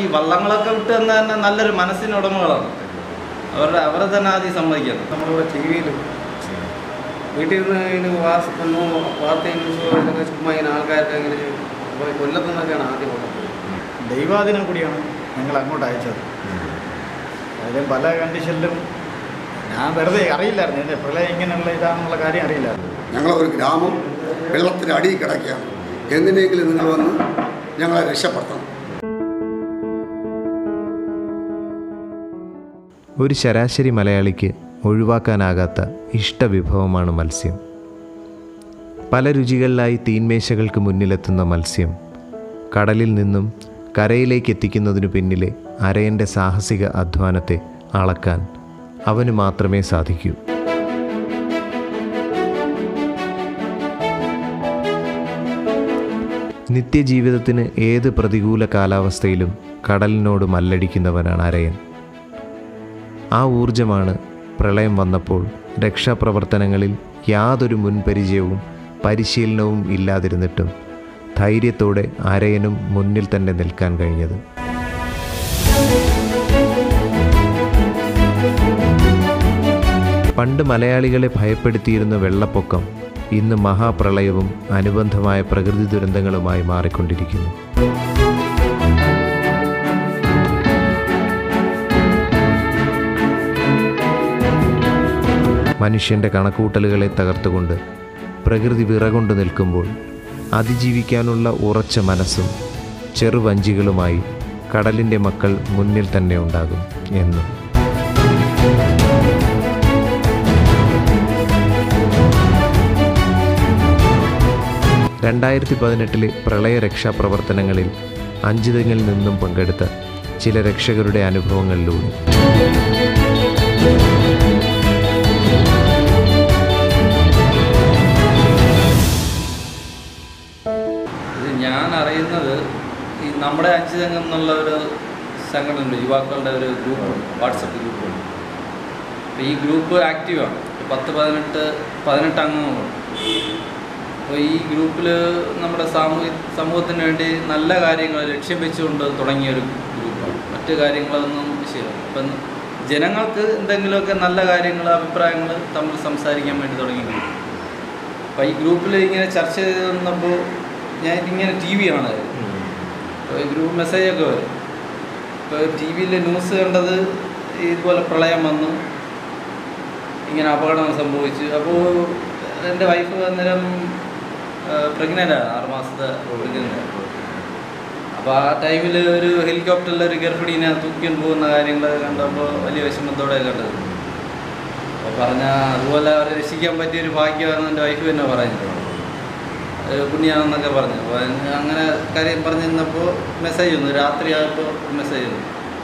വള്ളങ്ങളൊക്കെ വിട്ട് തന്നെ നല്ലൊരു മനസ്സിന് ഉടമകളാണ്. അവരെ തന്നെ ആദ്യം സമ്മതിക്കണം. നമ്മൾ ടി വിയിലും വീട്ടിൽ നിന്ന് ഇതിന് വാർത്തയും ഇതൊക്കെ ചുമ്മാ ഇങ്ങനെ ആൾക്കാർക്ക് ഇങ്ങനെ കൊല്ലത്തുനിന്നൊക്കെയാണ് ആദ്യം ഉള്ളത്. ദൈവാധീനം കൂടിയാണ് ഞങ്ങൾ അങ്ങോട്ട് അയച്ചത്. അതിലും പല കണ്ടീഷനിലും ഞാൻ വെറുതെ അറിയില്ലായിരുന്നു, എൻ്റെ പ്രളയം ഇങ്ങനെയുള്ള ഇതാണെന്നുള്ള കാര്യം അറിയില്ലായിരുന്നു. ഞങ്ങളൊരു ഗ്രാമം വെള്ളത്തിൻ്റെ അടിയിൽ കിടക്കുകയാണ്. എന്തിനെങ്കിലും നിങ്ങൾ വന്ന് ഞങ്ങളെ രക്ഷപ്പെടുത്തണം. ഒരു ശരാശരി മലയാളിക്ക് ഒഴിവാക്കാനാകാത്ത ഇഷ്ടവിഭവമാണ് മത്സ്യം. പല രുചികളിലായി തീന്മേശകൾക്ക് മുന്നിലെത്തുന്ന മത്സ്യം കടലിൽ നിന്നും കരയിലേക്ക് എത്തിക്കുന്നതിനു പിന്നിലെ അരയൻ്റെ സാഹസിക അധ്വാനത്തെ അളക്കാൻ അവന് മാത്രമേ സാധിക്കൂ. നിത്യജീവിതത്തിന് ഏത് പ്രതികൂല കാലാവസ്ഥയിലും കടലിനോട് മല്ലടിക്കുന്നവനാണ് അരയൻ. ആ ഊർജമാണ് പ്രളയം വന്നപ്പോൾ രക്ഷാപ്രവർത്തനങ്ങളിൽ യാതൊരു മുൻപരിചയവും പരിശീലനവും ഇല്ലാതിരുന്നിട്ടും ധൈര്യത്തോടെ അരയനും മുന്നിൽ തന്നെ നിൽക്കാൻ കഴിഞ്ഞത്. പണ്ട് മലയാളികളെ ഭയപ്പെടുത്തിയിരുന്ന വെള്ളപ്പൊക്കം ഇന്ന് മഹാപ്രളയവും അനുബന്ധമായ പ്രകൃതി ദുരന്തങ്ങളുമായി മാറിക്കൊണ്ടിരിക്കുന്നു. മനുഷ്യൻ്റെ കണക്കൂട്ടലുകളെ തകർത്തുകൊണ്ട് പ്രകൃതി വിറകൊണ്ടു നിൽക്കുമ്പോൾ അതിജീവിക്കാനുള്ള ഉറച്ച മനസ്സും ചെറുവഞ്ചികളുമായി കടലിൻ്റെ മക്കൾ മുന്നിൽ തന്നെ ഉണ്ടാകും എന്നും. 2018 പ്രളയ രക്ഷാപ്രവർത്തനങ്ങളിൽ അഞ്ചുതെങ്ങിൽ നിന്നും പങ്കെടുത്ത ചില രക്ഷകരുടെ അനുഭവങ്ങളിലൂടെ ഞാൻ അറിയുന്നത് ഈ നമ്മുടെ അഞ്ചുതെങ്ങ് എന്നുള്ള ഒരു സംഘടനയുണ്ട്, യുവാക്കളുടെ ഒരു ഗ്രൂപ്പ്, വാട്സപ്പ് ഗ്രൂപ്പുണ്ട്. അപ്പോൾ ഈ ഗ്രൂപ്പ് ആക്റ്റീവാണ്. 10-18 അംഗങ്ങളുണ്ട്. അപ്പോൾ ഈ ഗ്രൂപ്പിൽ നമ്മുടെ സമൂഹത്തിന് വേണ്ടി നല്ല കാര്യങ്ങൾ ലക്ഷ്യം വെച്ചുകൊണ്ട് തുടങ്ങിയൊരു ഗ്രൂപ്പാണ്. മറ്റു കാര്യങ്ങളൊന്നും വിഷയമില്ല. അപ്പം ജനങ്ങൾക്ക് എന്തെങ്കിലുമൊക്കെ നല്ല കാര്യങ്ങൾ, അഭിപ്രായങ്ങൾ തമ്മിൽ സംസാരിക്കാൻ വേണ്ടി തുടങ്ങിയ ഗ്രൂപ്പ്. അപ്പോൾ ഈ ഗ്രൂപ്പിൽ ഇങ്ങനെ ചർച്ച ചെയ്ത് വന്നപ്പോൾ ഞാൻ ഇങ്ങനെ ടി വി കാണാമായിരുന്നു. അപ്പോൾ ഈ ഗ്രൂപ്പ് മെസ്സേജൊക്കെ വരും. ഇപ്പോൾ ടി വിയിൽ ന്യൂസ് കണ്ടത് ഇതുപോലെ പ്രളയം വന്നു, ഇങ്ങനെ അപകടങ്ങൾ സംഭവിച്ചു. അപ്പോൾ എൻ്റെ വൈഫ് അന്നേരം പ്രഗ്നൻ്റാണ്, 6 മാസത്തെ പ്രഗ്നൻ്റ്. അപ്പോൾ ആ ടൈമിൽ ഒരു ഹെലികോപ്റ്ററിൽ ഒരു ഗർഭിണീനെ തൂക്കിക്കൊണ്ട് പോകുന്ന കാര്യങ്ങൾ കണ്ടപ്പോൾ വലിയ വിഷമത്തോടെ കണ്ടത്. അപ്പോൾ പറഞ്ഞാൽ അതുപോലെ അവരെ രക്ഷിക്കാൻ പറ്റിയൊരു ഭാഗ്യമാണെന്ന് എൻ്റെ വൈഫ് തന്നെ പറഞ്ഞത്, പുണ്യാണെന്നൊക്കെ പറഞ്ഞു. അപ്പോൾ അങ്ങനെ കാര്യം പറഞ്ഞു നിന്നപ്പോൾ മെസ്സേജ് വന്നു, രാത്രിയായപ്പോൾ മെസ്സേജ് വന്നു,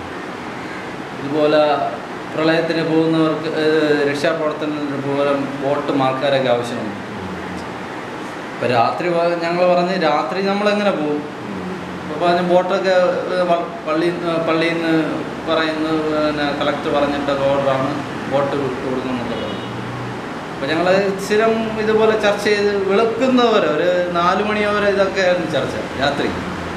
ഇതുപോലെ പ്രളയത്തിന് പോകുന്നവർക്ക് രക്ഷാപ്രവർത്തനത്തിന് പോലെ ബോട്ടും ആൾക്കാരൊക്കെ ആവശ്യമുണ്ട്. ഇപ്പോൾ രാത്രി ഞങ്ങൾ പറഞ്ഞ് രാത്രി നമ്മളെങ്ങനെ പോകും? അപ്പോൾ പറഞ്ഞ് ബോട്ടൊക്കെ പള്ളിയിൽ നിന്ന് പറയുന്നു, പിന്നെ കളക്ടർ പറഞ്ഞിട്ടൊക്കെ ഓർഡറാണ് ബോട്ട് കൊടുക്കുന്നതെന്നൊക്കെ പറഞ്ഞു. അപ്പോൾ ഞങ്ങൾ സ്ഥിരം ഇതുപോലെ ചർച്ച ചെയ്ത് വെളുക്കുന്നവരെ ഒരു 4 മണിവരെ ഇതൊക്കെയായിരുന്നു ചർച്ച. രാത്രി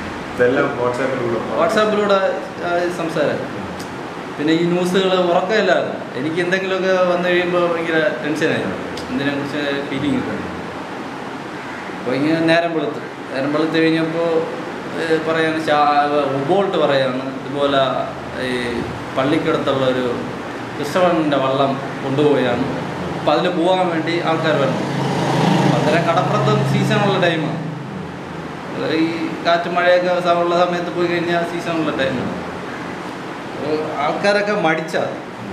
വാട്സാപ്പിലൂടെ സംസാരം. പിന്നെ ഈ ന്യൂസുകൾ ഉറക്കമില്ലായിരുന്നു. എനിക്ക് എന്തെങ്കിലുമൊക്കെ വന്നു കഴിയുമ്പോൾ ഭയങ്കര ടെൻഷനായിരുന്നു, എന്തിനെക്കുറിച്ച് ഫീലിംഗ് കിട്ടും. അപ്പോൾ ഇങ്ങനെ നേരം വെളുത്ത് കഴിഞ്ഞപ്പോൾ പറയാണ്, ഉബോൾട്ട് പറയാണ് ഇതുപോലെ ഈ പള്ളിക്കടുത്തുള്ളൊരു കൃഷ്ണവണ്ണൻ്റെ വള്ളം കൊണ്ടുപോയാണ്. അപ്പോൾ അതിൽ പോകാൻ വേണ്ടി ആൾക്കാർ വരണം. അന്നേരം കടപ്പുറത്തും സീസണുള്ള ടൈമാണ്. ഈ കാറ്റ് മഴയൊക്കെ ഉള്ള സമയത്ത് പോയി കഴിഞ്ഞാൽ സീസണുള്ള ടൈമാണ്. ആൾക്കാരൊക്കെ മടിച്ചാൽ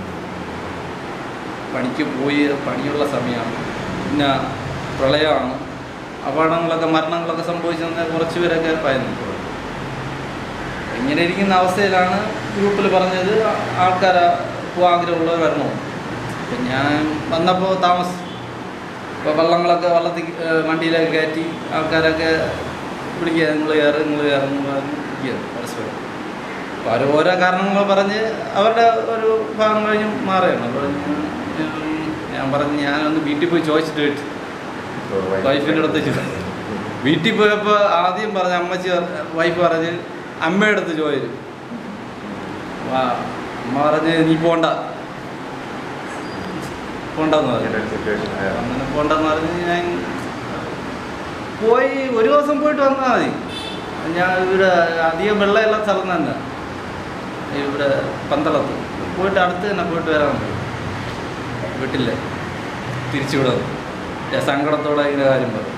പണിക്ക് പോയി, പണിയുള്ള സമയമാണ്, പിന്നെ പ്രളയമാണ്, അപകടങ്ങളൊക്കെ മരണങ്ങളൊക്കെ സംഭവിച്ചെന്ന് കുറച്ച് പേരൊക്കെ പറയുന്നു. ഇങ്ങനെ ഇരിക്കുന്ന അവസ്ഥയിലാണ് ഗ്രൂപ്പിൽ പറഞ്ഞത് ആൾക്കാർ ആഗ്രഹമുള്ളവർ വരണോ. അപ്പം ഞാൻ വന്നപ്പോൾ താമസിച്ചു. ഇപ്പോൾ വള്ളങ്ങളൊക്കെ വണ്ടിയിലൊക്കെ കയറ്റി ആൾക്കാരൊക്കെ വിളിക്കുക, നിങ്ങൾ കയറുന്നു പറഞ്ഞ് പരസ്പരം. അപ്പോൾ അവർ ഓരോ കാരണങ്ങൾ പറഞ്ഞ് അവരുടെ ഒരു ഭാഗം കഴിഞ്ഞ് മാറുകയാണ്. അപ്പോൾ ഞാൻ പറഞ്ഞ് ഞാനൊന്ന് വീട്ടിൽ പോയി ചോദിച്ചിട്ട് കേട്ടു. വൈഫിൻ്റെ അടുത്ത് വീട്ടിൽ പോയപ്പോൾ ആദ്യം പറഞ്ഞ വൈഫ് പറഞ്ഞ് അമ്മയുടെ അടുത്ത് ചോദിച്ചു. അമ്മ പറഞ്ഞ് നീ പോണ്ടെന്ന് പറഞ്ഞു. അങ്ങനെ പോണ്ടെന്ന് പറഞ്ഞ് ഞാൻ പോയി. ഒരു ദിവസം പോയിട്ട് വന്നാൽ മതി. ഞാൻ ഇവിടെ അധികം വെള്ളമെല്ലാം സ്ഥലം തന്നെ, ഇവിടെ പന്തളത്ത് പോയിട്ട് അടുത്ത് തന്നെ പോയിട്ട് വരാൻ വീട്ടിൽ തിരിച്ചു വിടുന്നു. സങ്കടത്തോടെ ഇങ്ങനെ കാര്യം പറയും.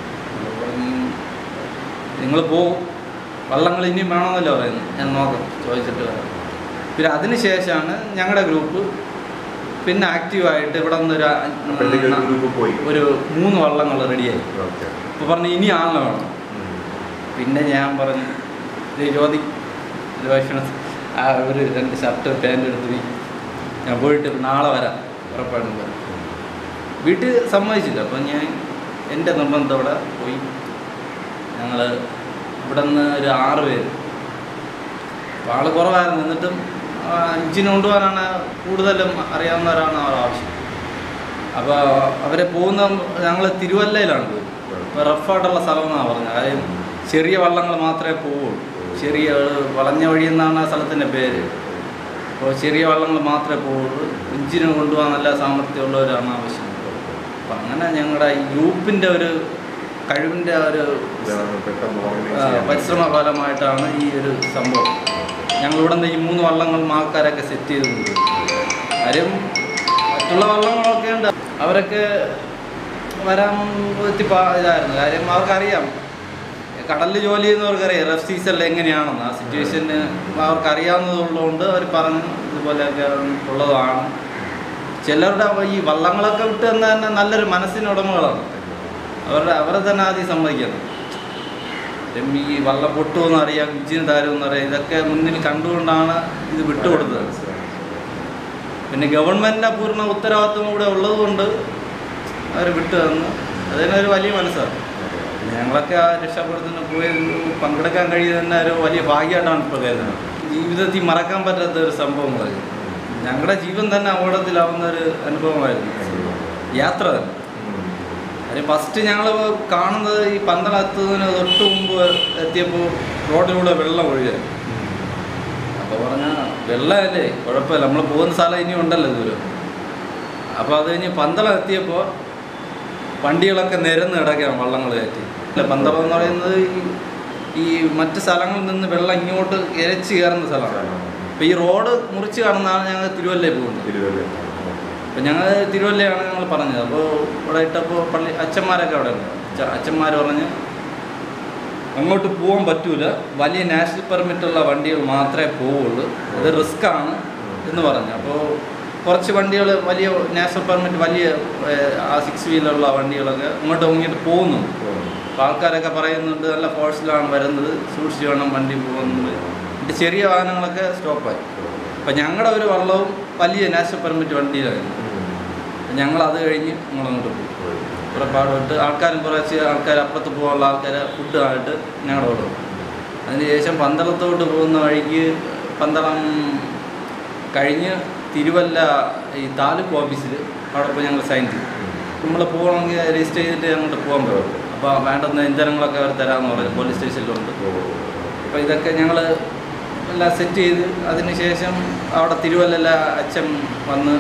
നിങ്ങൾ പോകും, വള്ളങ്ങൾ ഇനിയും വേണമെന്നല്ലോ പറയുന്നു. ഞാൻ നോക്കാം, ചോദിച്ചിട്ട് വരാം. പിന്നെ അതിന് ശേഷമാണ് ഞങ്ങളുടെ ഗ്രൂപ്പ് പിന്നെ ആക്റ്റീവായിട്ട് ഇവിടെ നിന്നൊരു 3 വള്ളങ്ങൾ റെഡിയായി. അപ്പോൾ പറഞ്ഞു ഇനി ആളിനെ വേണം. പിന്നെ ഞാൻ പറഞ്ഞു ജ്യോതി ഒരു 2 ഷർട്ട് പാൻറ് എടുത്ത് ഞാൻ പോയിട്ട് നാളെ വരാം ഉറപ്പായിട്ടും പറഞ്ഞു. വീട്ടിൽ സമ്മതിച്ചില്ല. അപ്പം ഞാൻ എൻ്റെ നിർബന്ധത്തോടെ പോയി. ഞങ്ങൾ ഇവിടെ നിന്ന് ഒരു 6 പേര്, അപ്പോൾ ആൾ കുറവായിരുന്നു. എന്നിട്ടും ഇഞ്ചിന് കൊണ്ടുപോകാനാണ് കൂടുതലും അറിയാവുന്നവരാണ് അവർ ആവശ്യം. അപ്പോൾ അവരെ പോകുന്ന ഞങ്ങൾ തിരുവല്ലയിലാണ് പോയി. ഇപ്പോൾ റഫായിട്ടുള്ള സ്ഥലമെന്നാണ് പറഞ്ഞത്. കാര്യം ചെറിയ വള്ളങ്ങൾ മാത്രമേ പോവുള്ളൂ. ചെറിയ വളഞ്ഞ വഴി എന്നാണ് ആ സ്ഥലത്തിൻ്റെ പേര്. അപ്പോൾ ചെറിയ വള്ളങ്ങൾ മാത്രമേ പോവുള്ളൂ. ഇഞ്ചിന് കൊണ്ടുപോകാൻ നല്ല സാമർഥ്യമുള്ളവരാണ് ആവശ്യം. അപ്പം അങ്ങനെ ഞങ്ങളുടെ ഈ ഗ്രൂപ്പിൻ്റെ ഒരു കഴിവിൻ്റെ ഒരു പരിശ്രമ ഫലമായിട്ടാണ് ഈ ഒരു സംഭവം. ഞങ്ങളിവിടെ നിന്ന് ഈ 3 വള്ളങ്ങൾ ആൾക്കാരൊക്കെ സെറ്റ് ചെയ്തുകൊണ്ട്. കാര്യം മറ്റുള്ള വള്ളങ്ങളൊക്കെ ഉണ്ട്, അവരൊക്കെ വരാൻ ഇതായിരുന്നു. കാര്യം അവർക്കറിയാം, കടലിൽ ജോലി ചെയ്യുന്നവർക്കറിയാം റഫ് സീസണിൽ എങ്ങനെയാണെന്ന്. ആ സിറ്റുവേഷന് അവർക്കറിയാവുന്നതുള്ളതുകൊണ്ട് അവർ പറഞ്ഞു ഇതുപോലെയൊക്കെ ഉള്ളതാണ്. ചിലരുടെ ഈ വള്ളങ്ങളൊക്കെ വിട്ട് തന്നെ നല്ലൊരു മനസ്സിന് ഉടമകളാണ്. അവരെ തന്നെ ആദ്യം സമ്മതിക്കണം. ഈ വള്ളം പൊട്ടുമെന്ന് അറിയാം, ഇഞ്ചിന് താരുമെന്ന് അറിയാം. ഇതൊക്കെ മുന്നിൽ കണ്ടുകൊണ്ടാണ് ഇത് വിട്ടുകൊടുത്തത്. പിന്നെ ഗവൺമെൻറ്റിൻ്റെ പൂർണ്ണ ഉത്തരവാദിത്വം കൂടെ ഉള്ളതുകൊണ്ട് അവർ വിട്ടു തന്നു. അതിനൊരു വലിയ മനസ്സാണ്. ഞങ്ങളൊക്കെ ആ രക്ഷാപ്രവർത്തനത്തിന് പോയി പങ്കെടുക്കാൻ കഴിയുന്നത് തന്നെ ഒരു വലിയ ഭാഗ്യമായിട്ടാണ് ഇപ്പോൾ കരുതുന്നത്. ജീവിതത്തിൽ മറക്കാൻ പറ്റാത്ത ഒരു സംഭവങ്ങളായിരുന്നു. ഞങ്ങളുടെ ജീവൻ തന്നെ അപകടത്തിലാവുന്ന ഒരു അനുഭവമായിരുന്നു യാത്ര തന്നെ. അതിന് ഫസ്റ്റ് ഞങ്ങൾ കാണുന്നത് ഈ പന്തളം എത്തുന്നതിന് തൊട്ട് മുമ്പ് എത്തിയപ്പോൾ റോഡിലൂടെ വെള്ളം ഒഴുകാൻ. അപ്പോൾ പറഞ്ഞാൽ വെള്ളമല്ലേ, കുഴപ്പമില്ല, നമ്മൾ പോകുന്ന സ്ഥലം ഇനി ഉണ്ടല്ലോ ദൂരം. അപ്പോൾ അത് കഴിഞ്ഞ് പന്തളം എത്തിയപ്പോൾ വണ്ടികളൊക്കെ നിരന്ന് കിടക്കുകയാണ് വള്ളങ്ങൾ കയറ്റി. അല്ല, പന്തളം എന്ന് പറയുന്നത് ഈ മറ്റ് സ്ഥലങ്ങളിൽ നിന്ന് വെള്ളം ഇങ്ങോട്ട് ഇരച്ച് കയറുന്ന സ്ഥലമാണ്. അപ്പോൾ ഈ റോഡ് മുറിച്ച് കാണുന്നതാണ് ഞങ്ങൾ തിരുവല്ലയിൽ പോകുന്നത്. അപ്പോൾ ഞങ്ങൾ തിരുവല്ലയാണ് ഞങ്ങൾ പറഞ്ഞത്. അപ്പോൾ ഇവിടെ ഇട്ടപ്പോൾ അച്ഛന്മാരൊക്കെ അവിടെ ഉണ്ട്. അച്ഛന്മാർ പറഞ്ഞ് അങ്ങോട്ട് പോകാൻ പറ്റൂല, വലിയ നാഷണൽ പെർമിറ്റുള്ള വണ്ടികൾ മാത്രമേ പോവുള്ളൂ, അത് റിസ്ക്കാണ് എന്ന് പറഞ്ഞു. അപ്പോൾ കുറച്ച് വണ്ടികൾ വലിയ നാഷണൽ പെർമിറ്റ് വലിയ 6 വീലുള്ള വണ്ടികളൊക്കെ ഇങ്ങോട്ട് പോകുന്നു. അപ്പോൾ ആൾക്കാരൊക്കെ പറയുന്നുണ്ട് നല്ല ഫോഴ്സിലാണ് വരുന്നത്, സൂക്ഷിച്ച് വേണം വണ്ടി പോകുന്നത്. എന്നിട്ട് ചെറിയ വാഹനങ്ങളൊക്കെ സ്റ്റോപ്പായി. അപ്പം ഞങ്ങളുടെ ഒരു വള്ളവും വലിയ നാഷണൽ പെർമിറ്റ് വണ്ടിയിലായിരുന്നു. ഞങ്ങളത് കഴിഞ്ഞ് ഞങ്ങളങ്ങോട്ട് പോയി. പുറപ്പാട് വിട്ട് കുറച്ച് ആൾക്കാർ അപ്പുറത്ത് പോകാനുള്ള ആൾക്കാരെ ഫുഡ് ആയിട്ട് ഞങ്ങളുടെ അവിടെ പോകും. അതിനുശേഷം പന്തളത്തോട്ട് പോകുന്ന വഴിക്ക് പന്തളം കഴിഞ്ഞ് തിരുവല്ല ഈ താലൂക്ക് ഓഫീസിൽ അവിടെ പോയി ഞങ്ങൾ സൈൻ ചെയ്തു. നമ്മൾ പോകണമെങ്കിൽ രജിസ്റ്റർ ചെയ്തിട്ട് അങ്ങോട്ട് പോകാൻ പറ്റും. അപ്പോൾ വേണ്ടുന്ന ഇന്ധനങ്ങളൊക്കെ അവർ തരാമെന്ന് പറഞ്ഞു, പോലീസ് സ്റ്റേഷനിലുണ്ട്. അപ്പോൾ ഇതൊക്കെ ഞങ്ങൾ എല്ലാം സെറ്റ് ചെയ്ത് അതിന് ശേഷം അവിടെ തിരുവല്ല അച്ഛൻ വന്ന്,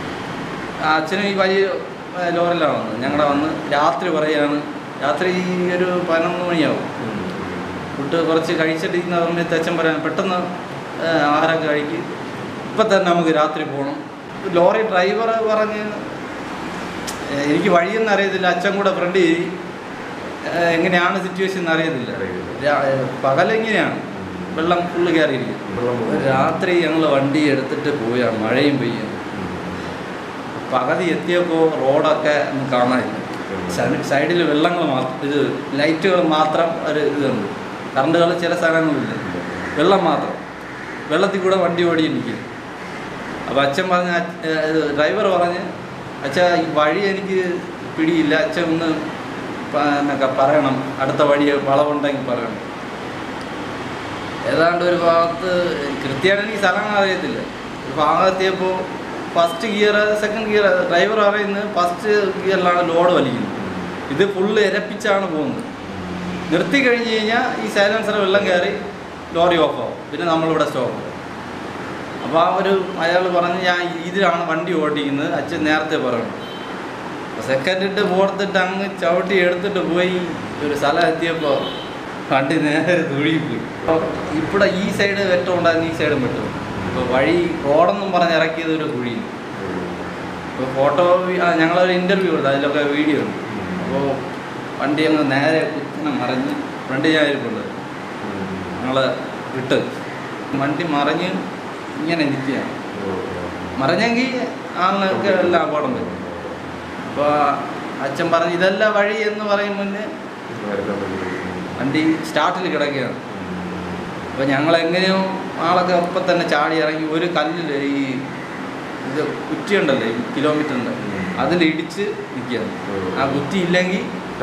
ആ അച്ഛനും ഈ വലിയ ലോറിലാണ് വന്നത്. ഞങ്ങളുടെ വന്ന് രാത്രി പറയുകയാണ്, രാത്രി ഒരു 11 മണിയാവും. ഫുഡ് കുറച്ച് കഴിച്ചിട്ടിരിക്കുന്ന സമയത്ത് അച്ഛൻ പറയാൻ പെട്ടെന്ന് ആഹാരമൊക്കെ കഴിക്കും, ഇപ്പം തന്നെ നമുക്ക് രാത്രി പോകണം. ലോറി ഡ്രൈവർ പറഞ്ഞ് എനിക്ക് വഴിയൊന്നും അറിയത്തില്ല, അച്ഛൻ കൂടെ ഫ്രണ്ട് ചെയ്ത് എങ്ങനെയാണ് സിറ്റുവേഷൻ എന്ന് അറിയത്തില്ല. പകലെങ്ങനെയാണ് വെള്ളം ഫുള്ള് കയറിയിരിക്കും. രാത്രി ഞങ്ങൾ വണ്ടി എടുത്തിട്ട് പോയാണ്, മഴയും പെയ്യും. പകുതി എത്തിയപ്പോൾ റോഡൊക്കെ ഒന്നും കാണാനില്ല. സൈഡിൽ വെള്ളങ്ങൾ മാത്രം, ഇത് ലൈറ്റുകൾ മാത്രം ഒരു ഇതുണ്ട്. കറണ്ടുകൾ ചില സ്ഥലങ്ങളില്ല, വെള്ളം മാത്രം. വെള്ളത്തിൽ കൂടെ വണ്ടി ഓടിയിരിക്കും. അപ്പോൾ അച്ഛൻ പറഞ്ഞ ഡ്രൈവർ പറഞ്ഞ്, അച്ഛാ ഈ വഴി എനിക്ക് പിടിയില്ല, അച്ഛൻ ഒന്ന് എന്നൊക്കെ പറയണം, അടുത്ത വഴി വളവുണ്ടെങ്കിൽ പറയണം. ഏതാണ്ട് ഒരു ഭാഗത്ത് കൃത്യമായിട്ട് എനിക്ക് സ്ഥലങ്ങൾ അറിയത്തില്ല. ഒരു ഭാഗത്തെത്തിയപ്പോൾ first gear second gear driver പറയുന്നത് ഫസ്റ്റ് ഗിയറിലാണ് ലോഡ് വലിക്കുന്നത്. ഇത് ഫുള്ള് ഇരപ്പിച്ചാണ് പോകുന്നത്. നിർത്തി കഴിഞ്ഞ് കഴിഞ്ഞാൽ ഈ സൈലൻസർ വെള്ളം കയറി ലോറി ഓഫ് ആവും. പിന്നെ നമ്മളിവിടെ സ്റ്റോപ്പ്. അപ്പോൾ അയാൾ പറഞ്ഞ് ഞാൻ ഇതിലാണ് വണ്ടി ഓടിക്കുന്നത്, അച്ഛൻ നേരത്തെ പറഞ്ഞു. അപ്പോൾ സെക്കൻഡ് ഇട്ട് പോർത്തിട്ട് അങ്ങ് ചവിട്ടി എടുത്തിട്ട് പോയി ഒരു സ്ഥലം എത്തിയപ്പോൾ വണ്ടി നേരെ തുഴിപ്പോയി. അപ്പോൾ ഇവിടെ ഈ സൈഡ് വെട്ടമുണ്ടായിരുന്നു, ഈ സൈഡും വെട്ടം. ഇപ്പോൾ വഴി റോഡെന്നും പറഞ്ഞ് ഇറക്കിയത് ഒരു കുഴി. ഇപ്പോൾ ഫോട്ടോ ഞങ്ങളൊരു ഇൻ്റർവ്യൂ ഉണ്ട്, അതിലൊക്കെ വീഡിയോ ഉണ്ട്. അപ്പോൾ വണ്ടി അങ്ങ് നേരെ കുത്തിനെ മറിഞ്ഞ് ഫ്രണ്ട് ഞാൻ ഇരിപ്പുണ്ട്, ഞങ്ങൾ വിട്ട് വണ്ടി മറിഞ്ഞ് ഇങ്ങനെ നിൽക്കുകയാണ്. മറിഞ്ഞെങ്കിൽ ആളിനൊക്കെ എല്ലാം അപകടം വരും. അപ്പോൾ അച്ഛൻ പറഞ്ഞ് ഇതല്ല വഴി എന്ന് പറയും മുന്നേ വണ്ടി സ്റ്റാർട്ടിൽ കിടക്കുകയാണ്. അപ്പോൾ ഞങ്ങളെങ്ങനെയോ ആളൊക്കെ ഒപ്പം തന്നെ ചാടി ഇറങ്ങി ഒരു കല്ലിൽ ഈ ഇത് കുറ്റിയുണ്ടല്ലോ, ഈ കിലോമീറ്ററിൻ്റെ അതിലിടിച്ച് നിൽക്കുകയാണ്. ആ കുറ്റി ഇല്ലെങ്കിൽ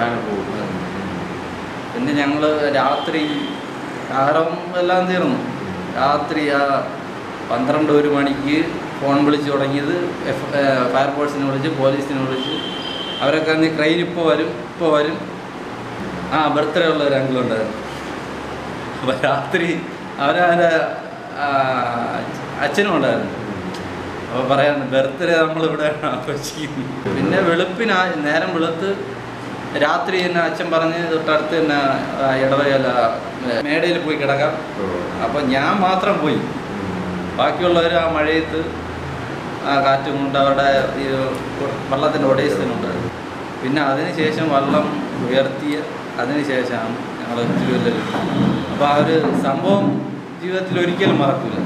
പിന്നെ ഞങ്ങൾ രാത്രി ആഹാരം എല്ലാം തീർന്നു. രാത്രി 12-1 മണിക്ക് ഫോൺ വിളിച്ച് തുടങ്ങിയത് ഫയർഫോഴ്സിനെ വിളിച്ച് പോലീസിനെ വിളിച്ച് അവരൊക്കെ അന്ന് ക്രെയിൻ ഇപ്പോൾ വരും. ബർത്ത്ഡേ ഉള്ള ഒരു അങ്കിളുണ്ടായിരുന്നു. അപ്പോൾ രാത്രി അവരെ അച്ഛനും ഉണ്ടായിരുന്നു. അപ്പോൾ പറയാൻ ബർത്ത്ഡേ നമ്മളിവിടെ ആഘോഷിക്കുന്നു. പിന്നെ നേരം വെളുത്ത് രാത്രി തന്നെ അച്ഛൻ പറഞ്ഞ് തൊട്ടടുത്ത് തന്നെ ഇടവകയില മേടയിൽ പോയി കിടക്കാം. അപ്പോൾ ഞാൻ മാത്രം പോയി, ബാക്കിയുള്ളവർ ആ മഴയത്ത് കാറ്റും കൊണ്ട് അവരുടെ ഈ വള്ളത്തിൻ്റെ ഒടേസത്തിനുണ്ടായിരുന്നു. പിന്നെ അതിനുശേഷം വള്ളം ഉയർത്തിയ അതിനുശേഷമാണ് ഞങ്ങൾ തിരുവല്ലയിൽ. അപ്പോൾ ആ ഒരു സംഭവം ജീവിതത്തിൽ ഒരിക്കലും മറക്കില്ല.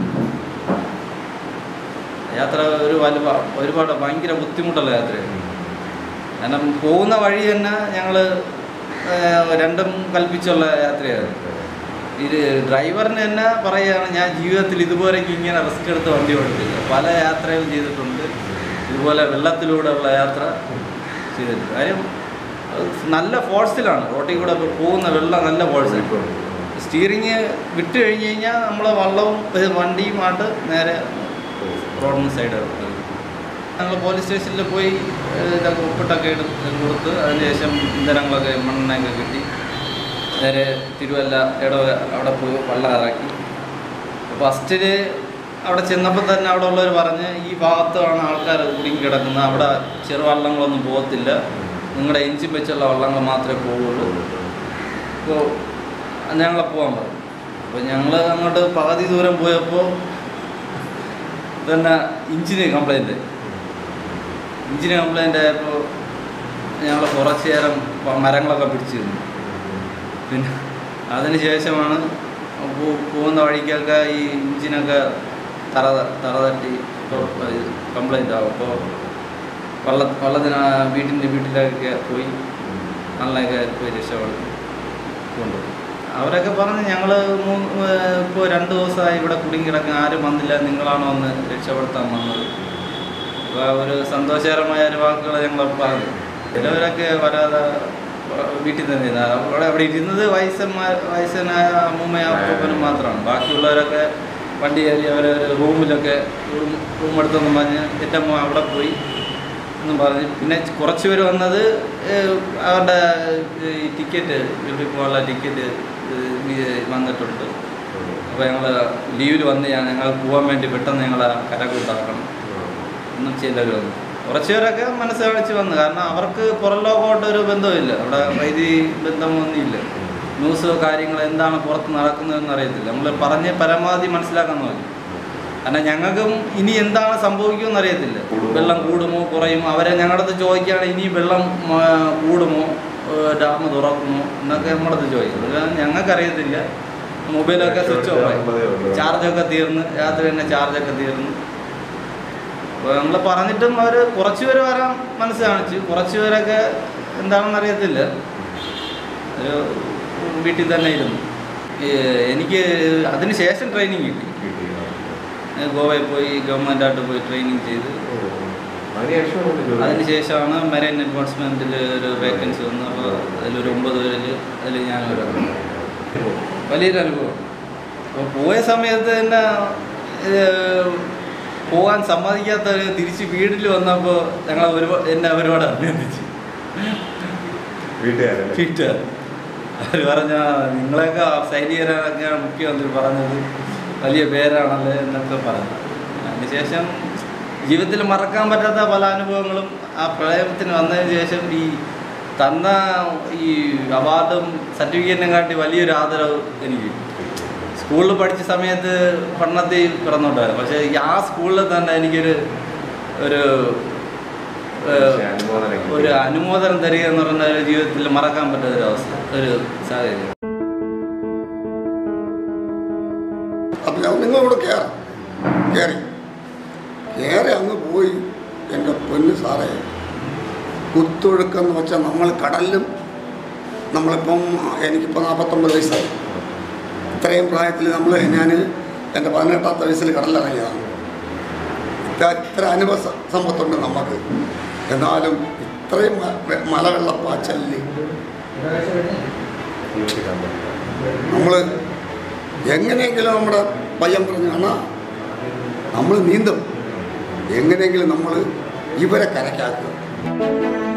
യാത്ര ഒരുപാട് ഭയങ്കര ബുദ്ധിമുട്ടുള്ള യാത്രയാണ്. കാരണം പോകുന്ന വഴി തന്നെ ഞങ്ങൾ രണ്ടും കൽപ്പിച്ചുള്ള യാത്രയായിരുന്നു. ഇത് ഡ്രൈവറിന് തന്നെ പറയുകയാണ്, ഞാൻ ജീവിതത്തിൽ ഇതുപോലേക്ക് ഇങ്ങനെ റിസ്ക് എടുത്ത് വണ്ടി ഓടിച്ചില്ല. പല യാത്രകളും ചെയ്തിട്ടുണ്ട്, ഇതുപോലെ വെള്ളത്തിലൂടെ ഉള്ള യാത്ര ചെയ്തിട്ടുണ്ട്. കാര്യം നല്ല ഫോഴ്സിലാണ് റോട്ടിൽ കൂടെ പോകുന്ന വെള്ളം, നല്ല ഫോഴ്സ്. സ്റ്റീറിങ് വിട്ട് കഴിഞ്ഞ് കഴിഞ്ഞാൽ നമ്മളെ വള്ളവും വണ്ടിയുമായിട്ട് നേരെ റോഡിന് സൈഡ്. ഞങ്ങൾ പോലീസ് സ്റ്റേഷനിൽ പോയി ഇതൊക്കെ ഒപ്പിട്ടൊക്കെ കൊടുത്ത് അതിനുശേഷം ഇന്ധനങ്ങളൊക്കെ മണ്ണെണ്ണയൊക്കെ കിട്ടി നേരെ തിരുവല്ല അവിടെ പോയി വള്ളം ഇറക്കി. ഫസ്റ്റിൽ അവിടെ ചെന്നപ്പോൾ തന്നെ അവിടെ ഉള്ളവർ പറഞ്ഞ് ഈ ഭാഗത്താണ് ആൾക്കാർ കുടുങ്ങി കിടക്കുന്നത്, അവിടെ ചെറുവള്ളങ്ങളൊന്നും പോകത്തില്ല, നിങ്ങളുടെ എഞ്ചിൻ വെച്ചുള്ള വള്ളങ്ങൾ മാത്രമേ പോവുള്ളൂ. അപ്പോൾ ഞങ്ങളെ പോകാൻ പറഞ്ഞു. അപ്പോൾ ഞങ്ങൾ അങ്ങോട്ട് പകുതി ദൂരം പോയപ്പോൾ തന്നെ എഞ്ചിന് കംപ്ലൈൻറ്റ് ആയപ്പോൾ ഞങ്ങൾ കുറച്ച് നേരം മരങ്ങളൊക്കെ പിടിച്ചു തന്നു. പിന്നെ അതിന് ശേഷമാണ് പോകുന്ന വഴിക്കൊക്കെ ഈ എഞ്ചിനൊക്കെ തറ തട്ടി കംപ്ലൈൻ്റ് ആവും. അപ്പോൾ വള്ളത്തിന് വീട്ടിലൊക്കെ പോയി നല്ലൊക്കെ പോയി രക്ഷപ്പെടുത്തി കൊണ്ടുപോയി. അവരൊക്കെ പറഞ്ഞ് ഞങ്ങൾ ഇപ്പോൾ 2 ദിവസമായി ഇവിടെ കുടുങ്ങി കിടക്കാൻ ആരും വന്നില്ല, നിങ്ങളാണോ വന്ന് രക്ഷപ്പെടുത്താൻ വന്നത്. അപ്പോൾ ഒരു സന്തോഷകരമായ ഒരു വാക്കുകൾ ഞങ്ങൾ പറഞ്ഞു. ചിലവരൊക്കെ വരാതെ വീട്ടിൽ തന്നെ അവിടെ ഇരുന്നത് വയസ്സനായ അമ്മൂമ്മയും അപ്പൂപ്പനും മാത്രമാണ്. ബാക്കിയുള്ളവരൊക്കെ വണ്ടി കയറി അവരൊരു റൂമിലൊക്കെ റൂം എടുത്തെന്നും പറഞ്ഞ് എൻ്റെ അമ്മ അവിടെ പോയി എന്നും പറഞ്ഞ്. പിന്നെ കുറച്ച് പേര് വന്നത് അവരുടെ ടിക്കറ്റ് വീട്ടിൽ പോകാനുള്ള ടിക്കറ്റ് വന്നിട്ടുണ്ട്. അപ്പോൾ ഞങ്ങൾ ലീവിൽ വന്ന് ഞങ്ങൾ പോകാൻ വേണ്ടി പെട്ടെന്ന് ഞങ്ങൾ കരകൂട്ടാക്കണം എന്നും ചിലർ വന്നു. കുറച്ച് പേരൊക്കെ മനസ്സ് കാണിച്ച് വന്നു. കാരണം അവർക്ക് പുറം ലോകമായിട്ടൊരു ബന്ധമില്ല, അവിടെ വൈദ്യുതി ബന്ധമൊന്നുമില്ല. ന്യൂസ് കാര്യങ്ങൾ എന്താണ് പുറത്ത് നടക്കുന്നതെന്ന് അറിയത്തില്ല. നമ്മൾ പറഞ്ഞ് പരമാവധി മനസ്സിലാക്കാൻ നോക്കി. കാരണം ഞങ്ങൾക്കും ഇനി എന്താണ് സംഭവിക്കുമെന്ന് അറിയത്തില്ല. വെള്ളം കൂടുമോ കുറയുമോ, അവരെ ഞങ്ങളുടെ അടുത്ത് ചോദിക്കുകയാണ് ഇനി വെള്ളം കൂടുമോ, ഡാം തുറക്കുമോ എന്നൊക്കെ നമ്മുടെ അടുത്ത് ചോദിക്കും. ഞങ്ങൾക്കറിയത്തില്ല. മൊബൈലൊക്കെ സ്വിച്ച് ഓഫ് ആയി, ചാർജൊക്കെ തീർന്ന്, രാത്രി തന്നെ ചാർജൊക്കെ തീർന്ന്. അപ്പോൾ നമ്മൾ പറഞ്ഞിട്ടും അവർ കുറച്ച് പേര് വരാൻ മനസ്സ് കാണിച്ചു, കുറച്ച് പേരൊക്കെ എന്താണെന്ന് അറിയത്തില്ല. ഒരു വീട്ടിൽ തന്നെ ഇരുന്നു. എനിക്ക് അതിന് ശേഷം ട്രെയിനിങ് കിട്ടി. ഗോവയിൽ പോയി ഗവൺമെൻറ്റായിട്ട് പോയി ട്രെയിനിങ് ചെയ്ത് അതിന് ശേഷമാണ് മെറൈൻ എൻഫോഴ്സ്മെൻറ്റിൽ ഒരു വേക്കൻസി വന്നു. അപ്പോൾ അതിലൊരു 9 പേരിൽ അതിൽ ഞാനൊരു വലിയൊരു അനുഭവം. അപ്പോൾ പോയ സമയത്ത് തന്നെ പോകാൻ സമ്മതിക്കാത്തവർ തിരിച്ച് വീട്ടിൽ വന്നപ്പോൾ എന്നെ ഒരുപാട് അഭിനന്ദിച്ചു വീട്ടുകാർ. അവർ പറഞ്ഞ നിങ്ങളെയൊക്കെ സൈനികരൊക്കെയാണ് മുഖ്യമന്ത്രി പറഞ്ഞത്, വലിയ പേരാണല്ലേ എന്നൊക്കെ പറഞ്ഞു. അതിനുശേഷം ജീവിതത്തിൽ മറക്കാൻ പറ്റാത്ത പല അനുഭവങ്ങളും ആ പ്രളയത്തിന് വന്നതിന് ശേഷം ഈ തന്ന ഈ അവാർഡും സർട്ടിഫിക്കറ്റിനെ കാട്ടി വലിയൊരു ആദരവ് എനിക്ക് സ്കൂളിൽ പഠിച്ച സമയത്ത് പഠനത്തിൽ പിറന്നുണ്ടായിരുന്നു. പക്ഷേ ആ സ്കൂളിൽ തന്നെ എനിക്കൊരു ഒരു അനുമോദനം തരിക എന്ന് പറയുന്ന ഒരു ജീവിതത്തിൽ മറക്കാൻ പറ്റാത്ത ഒരു അവസ്ഥ, ഒരു സാഹചര്യം. അപ്പം നിങ്ങളോട് കയറി അങ്ങ് പോയി. എൻ്റെ പൊന്ന് സാറേ, കുത്തൊഴുക്കെന്ന് വെച്ചാൽ നമ്മൾ കടലിലും നമ്മളിപ്പം എനിക്കിപ്പോൾ 49 വയസ്സായി. ഇത്രയും പ്രായത്തിൽ ഞാൻ എൻ്റെ 18ാമത്തെ വയസ്സിൽ കടലിറങ്ങിയതാണ്. ഇത്ര അനുഭവ സമ്പത്തുണ്ട് നമുക്ക്. എന്നാലും ഇത്രയും മലവെള്ളപ്പാച്ചലിൽ നമ്മൾ എങ്ങനെയെങ്കിലും നമ്മുടെ പയ്യൻ പറഞ്ഞു കാണാ നമ്മൾ നീന്തും, എങ്ങനെയെങ്കിലും നമ്മൾ ഇവരെ കരക്കാക്കുക.